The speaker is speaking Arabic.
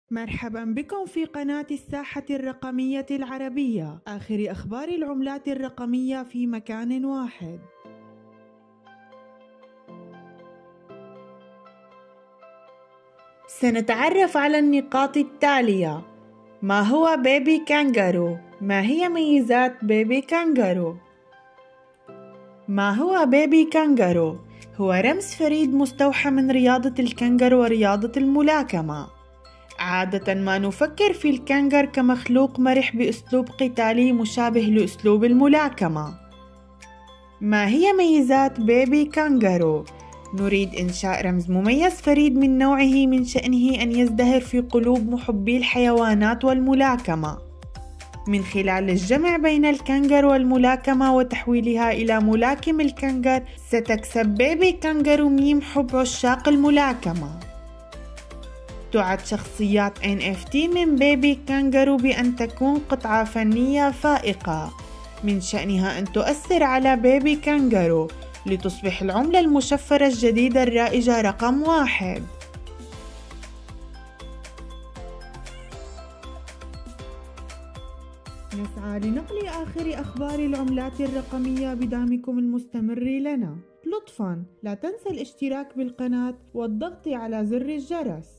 مرحبا بكم في قناة الساحة الرقمية العربية، آخر أخبار العملات الرقمية في مكان واحد. سنتعرف على النقاط التالية: ما هو بيبي كانجارو؟ ما هي ميزات بيبي كانجارو؟ ما هو بيبي كانجارو؟ هو رمز فريد مستوحى من رياضة الكنغرو ورياضة الملاكمة. عادة ما نفكر في الكنغر كمخلوق مرح بأسلوب قتالي مشابه لأسلوب الملاكمة. ما هي ميزات بيبي كانجارو؟ نريد إنشاء رمز مميز فريد من نوعه من شأنه أن يزدهر في قلوب محبي الحيوانات والملاكمة من خلال الجمع بين الكنغر والملاكمة وتحويلها إلى ملاكم الكنغر. ستكسب بيبي كانجارو ميم حب عشاق الملاكمة. تعد شخصيات NFT من بيبي كانجارو بأن تكون قطعة فنية فائقة من شأنها أن تؤثر على بيبي كانجارو لتصبح العملة المشفرة الجديدة الرائجة رقم 1. نسعى لنقل آخر أخبار العملات الرقمية بدعمكم المستمر لنا. لطفاً لا تنسى الاشتراك بالقناة والضغط على زر الجرس.